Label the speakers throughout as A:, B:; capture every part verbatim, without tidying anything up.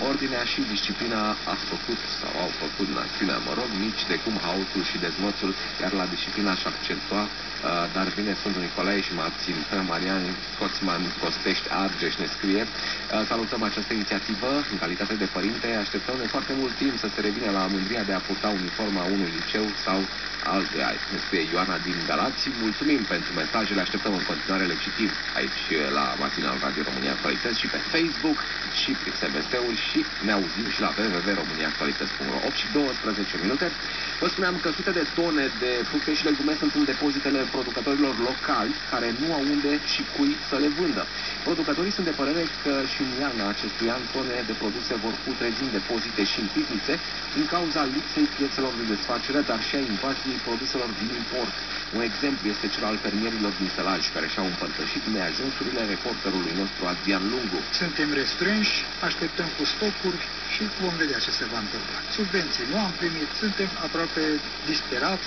A: Ordinea și disciplina a făcut, sau au făcut națiunea, mă rog, nici de cum haosul și dezmățul, iar la disciplina și accentua, dar vine Sfântul Nicolae și Marțin Marian Coțman Costești Argeș ne scrie: salutăm această inițiativă, în calitate de părinte, așteptăm de foarte mult timp să se revină la mândria de a purta uniforma unui liceu sau altuia. Ne scrie Ioana din Galați. Mulțumim pentru mesajele, așteptăm în continuare, le citim aici la Matinal Radio România Actualități și pe Facebook și prin S M S-uri și ne auzim și la w w w punct românia actualități punct ro. opt și douăsprezece minute. Vă spuneam că sute de tone de fructe și legume sunt în depozitele producătorilor locali care nu au unde și cui să le vândă. Producătorii sunt de părere că și în iarna acestui an tone de produse vor putrezi în depozite și în pivnițe din cauza lipsei piețelor de desfacere, dar și a invaziei produselor din import. Un exemplu este cel al fermierilor din Sălaj, care și-au împărtășit neajunsurile reporterului nostru Adrian Lungu.
B: Suntem restrânși, așteptăm cu stocuri și vom vedea ce se va întâmpla. Subvenții nu am primit, suntem aproape disperați.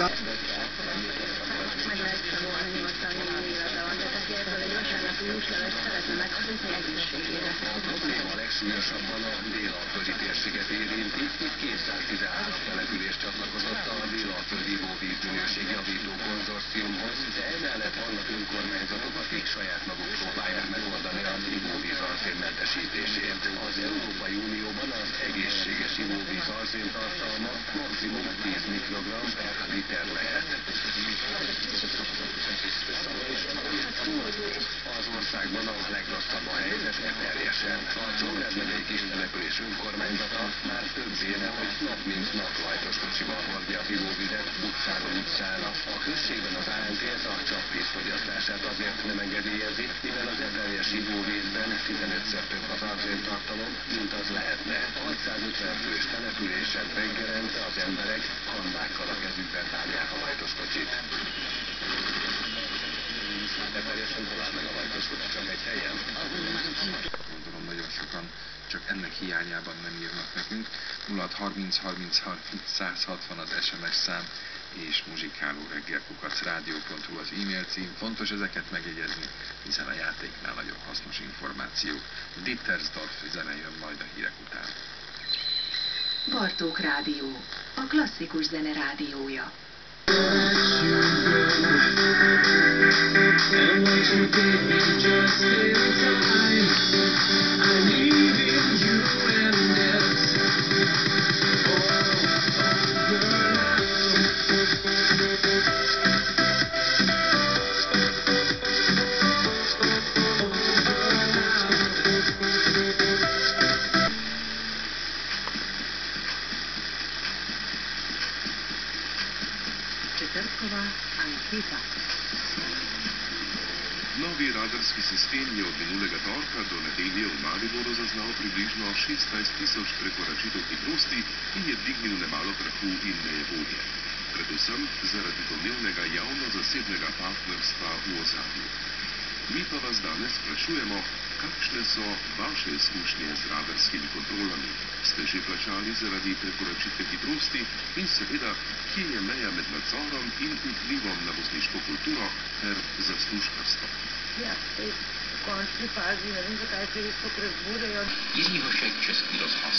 C: A legsúlyosabban a dél-alföldi térséget érinti, itt kétszáztizenhárom település csatlakozott a dél-alföldi ivóvízminőség javító konzorciumhoz, de emellett vannak önkormányzatok, akik saját maguk próbálják megoldani az ivóvíz arzénmentesítését. Az Európai Unióban az egészséges ivóvíz arzéntartalma maximum tíz mikrogramm per liter lehet. Az országban a legrosszabb a helyzet teljesen. A Csongrád megyei kistelepülés önkormányzata már több éve, hogy nap mint nap lajtos kocsival hordja az ivóvizet utcáról utcára. A községben az á en té es a csapvíz fogyasztását azért nem engedélyezi, mivel az eperjes ivóvízben tizenötszer több az arzéntartalom, mint az lehetne. hatszázötven fős településen reggelente az emberek kannákkal a kezükben tárják a lajtos kocsit. Eperjesen hol áll meg a lajtos kocsi, csak egy helyen?
D: Gondolom nagyon sokan csak ennek hiányában nem írnak nekünk. nulla harminc harminc harminc száz hatvan az es em es szám és muzsikáló reggel kukac rádió pont hu az e-mail cím. Fontos ezeket megjegyezni, hiszen a játéknál nagyon hasznos információ. Dittersdorf zene jön majd a hírek után.
E: Bartók Rádió, a klasszikus zene rádiója.
F: And what you did was just in time. I needed you and it's all over now.
E: Četvrtkova anketa.
G: Novi radarski sistem je od minulega torka do nedelje v Mariboru zaznal približno šestnajst tisoč prekoračitev hitrosti in je dvignil nemalo prahu in nejevolje. Predvsem zaradi domnevnega javno-zasebnega partnerstva v ozadju. Mi pa vas danes sprašujemo, kakšne so vaše izkušnje z radarskimi kontrolami? Ste že plačali zaradi prekoračitve hitrosti in seveda, kje je meja med nadzorom in vplivom na vozniško kulturo ter zaslužkarstvo?
H: Ja, v končni fazi ne vem, zakaj se res tako razbudejo.
I: Jiřího Šek, Český rozhlas.